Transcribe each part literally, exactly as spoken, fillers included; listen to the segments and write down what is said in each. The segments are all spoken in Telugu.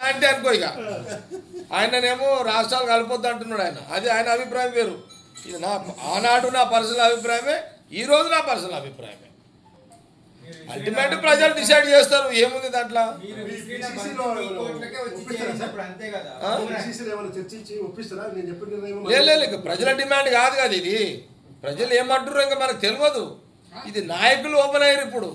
అంటే అనుకో ఇక ఆయననేమో రాష్ట్రాలు కలిపొద్దు అంటున్నాడు ఆయన. అది ఆయన అభిప్రాయం వేరు. ఇది నా ఆనాడు నా పర్సనల్ అభిప్రాయమే, ఈ రోజు నా పర్సనల్ అభిప్రాయమే. అల్టిమేట్ ప్రజలు డిసైడ్ చేస్తారు ఏముంది దాంట్లో. లేదు ప్రజల డిమాండ్ కాదు కదా ఇది. ప్రజలు ఏమంటారు ఇంకా మనకు తెలియదు. ఇది నాయకులు ఓపెన్ అయ్యారు ఇప్పుడు.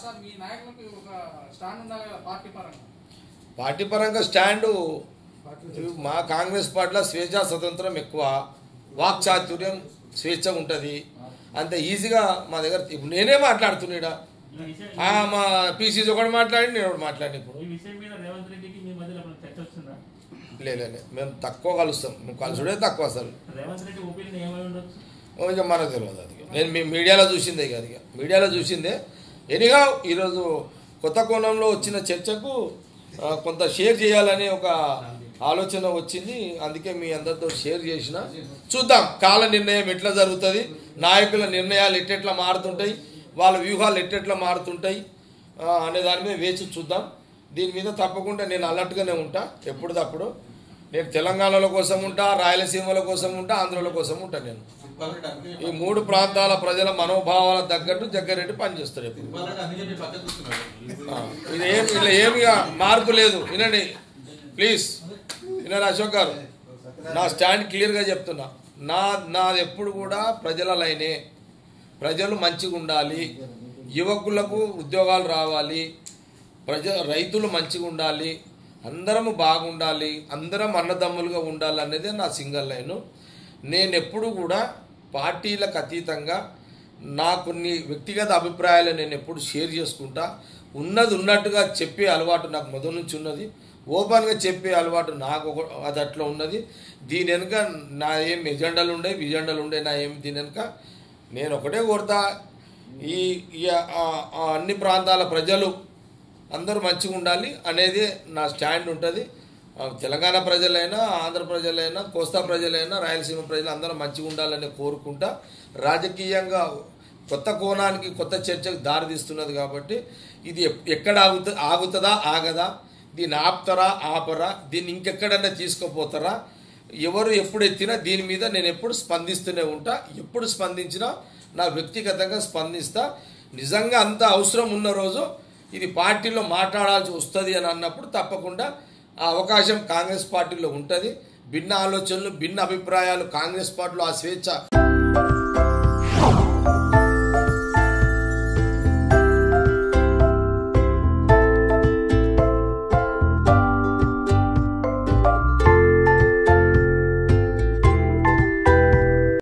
పార్టీ పరంగా స్టాండు మా కాంగ్రెస్ పార్టీలో స్వేచ్ఛా స్వతంత్రం ఎక్కువ, వాక్ చాతుర్యం స్వేచ్ఛ ఉంటుంది. అంత ఈజీగా మా దగ్గర ఇప్పుడు నేనే మాట్లాడుతున్నా. మా పీసీసీ ఒకటి మాట్లాడి నేను ఒకటి మాట్లాడి. ఇప్పుడు లేదు మేము తక్కువ కలుస్తాం, మేము కలుసుడే తక్కువ అసలు. ఇక మనకు తెలియదు అది. నేను మీ మీడియాలో చూసిందే ఇక అది మీడియాలో చూసిందే. ఎనిగా ఈరోజు కొత్త కోణంలో వచ్చిన చర్చకు కొంత షేర్ చేయాలనే ఒక ఆలోచన వచ్చింది. అందుకే మీ అందరితో షేర్ చేసిన. చూద్దాం కాల నిర్ణయం ఎట్లా జరుగుతుంది, నాయకుల నిర్ణయాలు ఎట్టెట్లా మారుతుంటాయి, వాళ్ళ వ్యూహాలు ఎట్టెట్లా మారుతుంటాయి అనే దాని మీద వేచి చూద్దాం. దీని మీద తప్పకుండా నేను అలర్ట్గానే ఉంటా. ఎప్పుడు తప్పుడు నేను తెలంగాణల కోసం ఉంటా, రాయలసీమల కోసం ఉంటా, ఆంధ్రల కోసం ఉంటా. నేను ఈ మూడు ప్రాంతాల ప్రజల మనోభావాల తగ్గట్టు జగ్గారెడ్డి పనిచేస్తాడు. ఎప్పుడు ఇది ఏమి ఇలా ఏమిగా మార్పు లేదు. వినండి ప్లీజ్, వినండి అశోక్ గారు, నా స్టాండ్ క్లియర్గా చెప్తున్నా. నా నాది ఎప్పుడు కూడా ప్రజల లైనే. ప్రజలు మంచిగా ఉండాలి, యువకులకు ఉద్యోగాలు రావాలి, ప్రజ రైతులు మంచిగా ఉండాలి, అందరము బాగుండాలి, అందరం అన్నదమ్ములుగా ఉండాలి అనేది నా సింగల్ లైను. నేను ఎప్పుడు కూడా పార్టీలకు అతీతంగా నా కొన్ని వ్యక్తిగత అభిప్రాయాలు నేను ఎప్పుడు షేర్ చేసుకుంటా. ఉన్నది ఉన్నట్టుగా చెప్పే అలవాటు నాకు మొదటి నుంచి ఉన్నది. ఓపెన్గా చెప్పే అలవాటు నాకు ఒక అది అట్లా ఉన్నది. దీని వెనుక నా ఏం ఎజెండాలు ఉండే విజెండాలు ఉండే నా ఏం దీని వెనుక నేను ఒకటే కోరుతా, ఈ అన్ని ప్రాంతాల ప్రజలు అందరూ మంచిగా ఉండాలి అనేది నా స్టాండ్ ఉంటుంది. తెలంగాణ ప్రజలైనా, ఆంధ్ర ప్రజలైనా, కోస్తా ప్రజలైనా, రాయలసీమ ప్రజలు అందరూ మంచిగా ఉండాలని కోరుకుంటా. రాజకీయంగా కొత్త కోణానికి కొత్త చర్చకు దారితీస్తున్నది కాబట్టి ఇది ఎక్కడ ఆగుత ఆగుతుందా ఆగదా, దీన్ని ఆపుతారా ఆపరా, దీన్ని ఇంకెక్కడన్నా తీసుకుపోతారా, ఎవరు ఎప్పుడు ఎత్తినా దీని మీద నేను ఎప్పుడు స్పందిస్తూనే ఉంటా. ఎప్పుడు స్పందించినా నా వ్యక్తిగతంగా స్పందిస్తా. నిజంగా అంత అవసరం ఉన్న రోజు ఇది పార్టీలో మాట్లాడాల్సి వస్తుంది అని అన్నప్పుడు తప్పకుండా ఆ అవకాశం కాంగ్రెస్ పార్టీలో ఉంటుంది. భిన్న ఆలోచనలు, భిన్న అభిప్రాయాలు కాంగ్రెస్ పార్టీలో ఆ స్వేచ్ఛ